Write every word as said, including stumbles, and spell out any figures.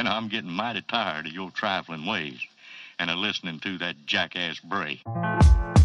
and I'm getting mighty tired of your trifling ways and of listening to that jackass Bray.